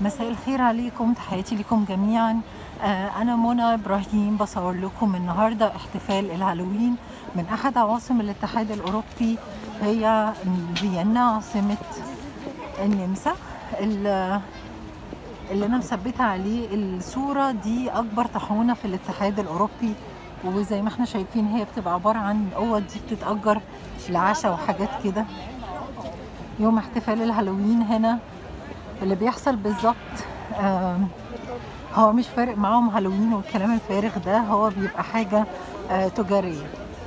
مساء الخير عليكم، تحياتي لكم جميعا. أنا منى إبراهيم بصور لكم النهاردة احتفال الهالوين من أحد عواصم الاتحاد الأوروبي، هي فيينا عاصمة النمسا. اللي أنا مثبتة عليه الصورة دي أكبر طاحونة في الاتحاد الأوروبي، وزي ما احنا شايفين هي بتبقى عبارة عن أوض دي بتتأجر لعشاء وحاجات كده. يوم احتفال الهالوين هنا اللي بيحصل بالظبط هو مش فارق معاهم هالوين والكلام الفارغ ده، هو بيبقى حاجة تجارية.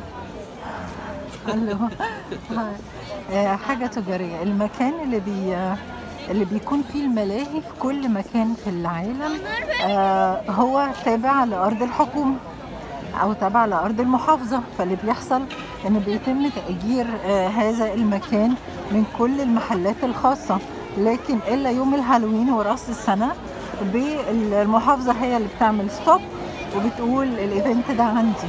حاجة تجارية. المكان اللي بيكون فيه الملاهي في كل مكان في العالم هو تابع لأرض الحكومة أو تابع لأرض المحافظة، فاللي بيحصل إن بيتم تأجير هذا المكان من كل المحلات الخاصة، لكن إلا يوم الهالوين ورأس السنة بالمحافظة هي اللي بتعمل ستوب وبتقول الإيفنت ده عندي.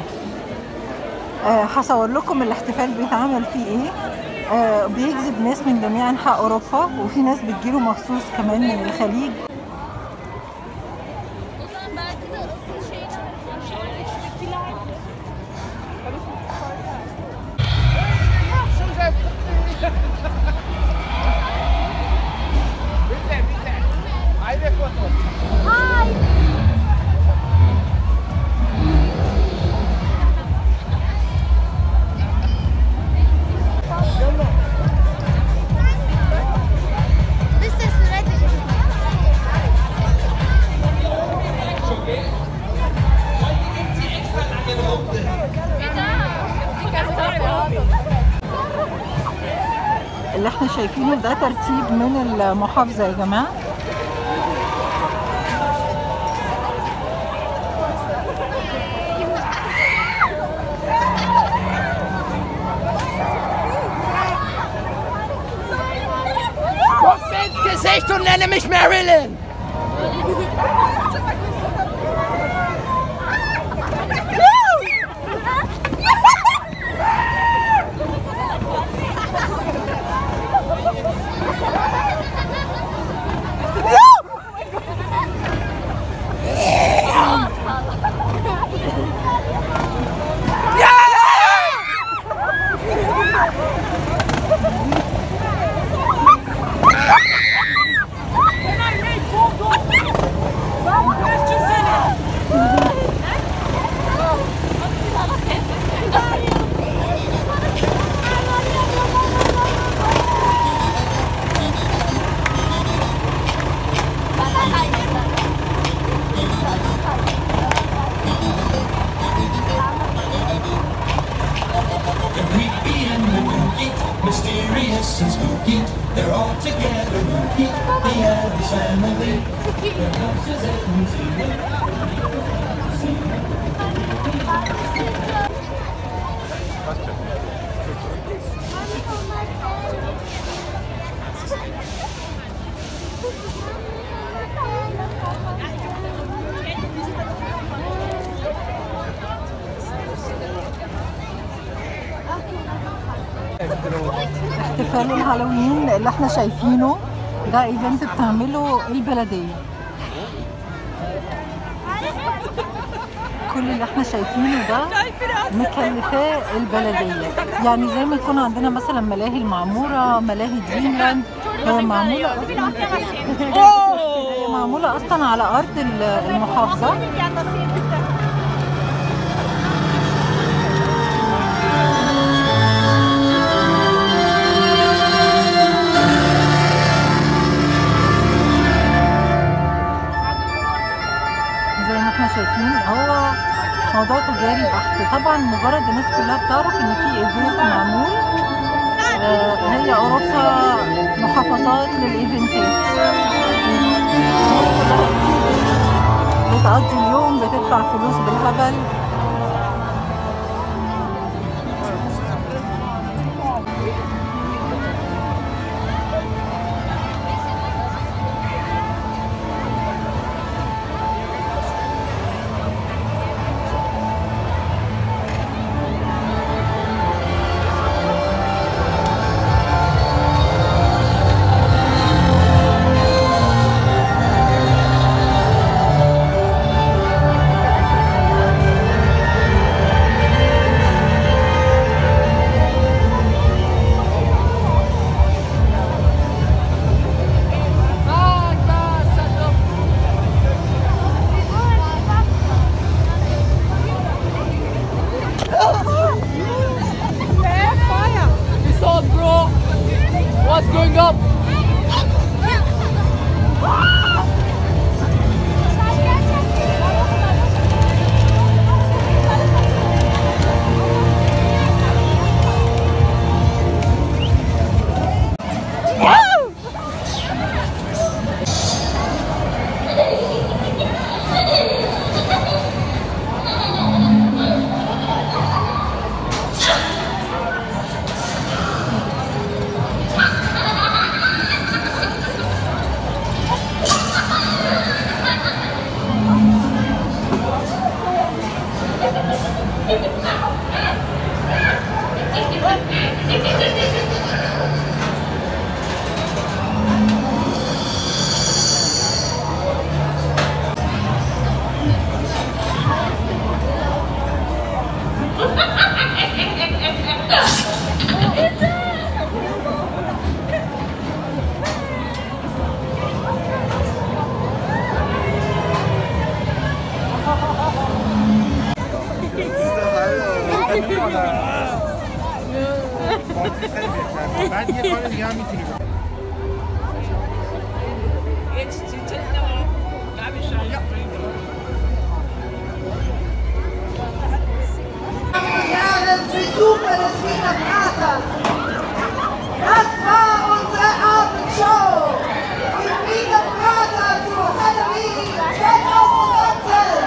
هصور لكم الاحتفال بيتعمل فيه إيه. بيجذب ناس من جميع أنحاء أوروبا، وفي ناس بتجيله مخصوص كمان من الخليج. اللي احنا شايفينه ده ترتيب من المحافظة يا جماعة. Gesicht und nenne mich Marilyn! Mysterious and spooky, they're all together rookie, the Addams family, their houses at New Zealand. احتفال الهالوين اللي احنا شايفينه ده ايفنت بتعمله البلدية. كل اللي احنا شايفينه ده مكلفاه البلدية، يعني زي ما يكون عندنا مثلا ملاهي المعمورة، ملاهي دريملاند، هي معمولة اصلا على ارض المحافظة. شايفين هو موضوع تجاري بحت. طبعا مجرد الناس كلها بتعرف ان في ايفنت معمول. هي اوروبا محافظات للايفنتات، الناس كلها بتقضي اليوم بتدفع فلوس بالهبل. بعد یه کار دیگه هم میتونی Besucher des Wiener Theaters. Das war unsere Abendshow im Wiener Theater zu Halloween 2019.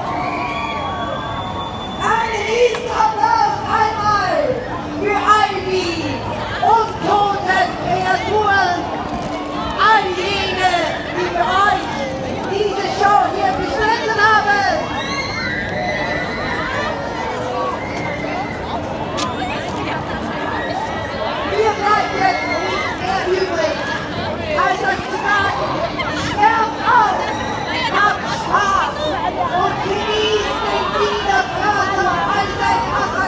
Einen Riesenapplaus einmal für Ivy und tote Kreaturen. All jene, die für euch diese Show hier beschritten haben. Mir bleibt jetzt nicht mehr übrig, als euch zu sagen, sterbt auf, habt Spaß und genießt den Wiener Theater als ein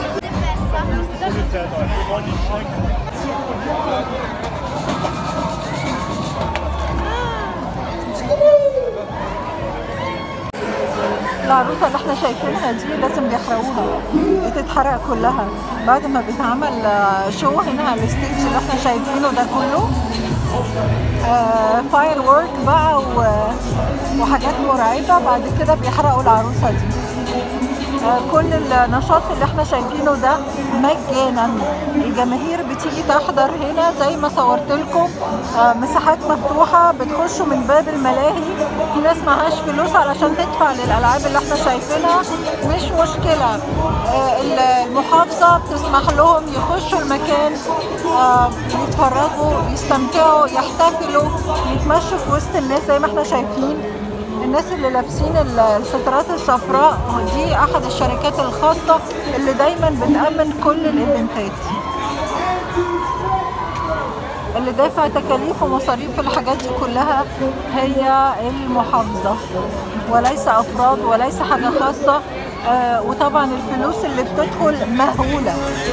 العروسة اللي احنا شايفينها دي لازم بيحرقوها، بتتحرق كلها بعد ما بيتعمل شو هنا على الستيج اللي احنا شايفينه ده كله. فاير وورك بقى وحاجات مرعبة، بعد كده بيحرقوا العروسة دي. كل النشاط اللي احنا شايفينه ده مجانا، الجماهير بتيجي تحضر هنا زي ما صورت لكم. مساحات مفتوحة، بتخشوا من باب الملاهي، في ناس معهاش فلوس علشان تدفع للألعاب اللي احنا شايفينها، مش مشكلة. المحافظة بتسمح لهم يخشوا المكان، يتفرجوا، يستمتعوا، يحتفلوا، يتمشوا في وسط الناس زي ما احنا شايفين. الناس اللي لابسين السترات الصفراء دي احد الشركات الخاصة اللي دايما بتأمن كل الايفنتات، اللي دافع تكاليف ومصاريف الحاجات دي كلها هي المحافظة وليس افراد وليس حاجة خاصة. وطبعا الفلوس اللي بتدخل مهولة.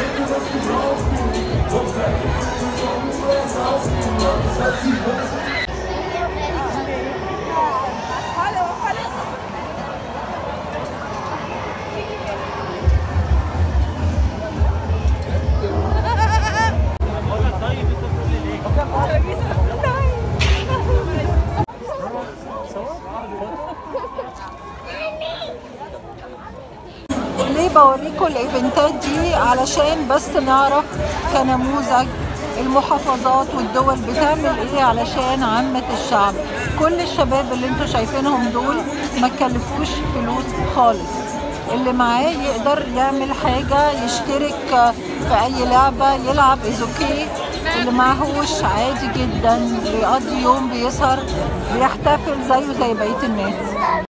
ليه بوريكم الايفنتات دي؟ علشان بس نعرف كنموذج المحافظات والدول بتعمل ايه علشان عامة الشعب. كل الشباب اللي انتوا شايفينهم دول ما تكلفوش فلوس خالص، اللي معاه يقدر يعمل حاجة، يشترك في اي لعبة، يلعب ايزوكي. اللي معهوش عادي جدا بيقضي يوم بيسهر بيحتفل زيه زي بقية الناس.